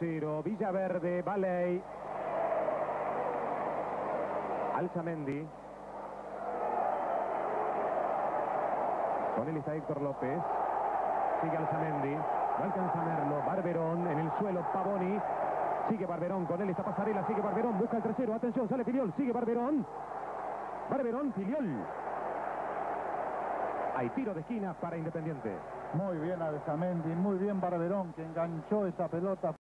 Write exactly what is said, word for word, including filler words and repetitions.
Ciro, Villaverde, Valey. Alzamendi. Con él está Héctor López. Sigue Alzamendi. No alcanza a Merlo. Barberón en el suelo. Pavoni. Sigue Barberón. Con él está Pasarela. Sigue Barberón. Busca el tercero. Atención. Sale Filiol. Sigue Barberón. Barberón. Filiol. Hay tiro de esquina para Independiente. Muy bien Alzamendi. Muy bien Barberón, que enganchó esa pelota.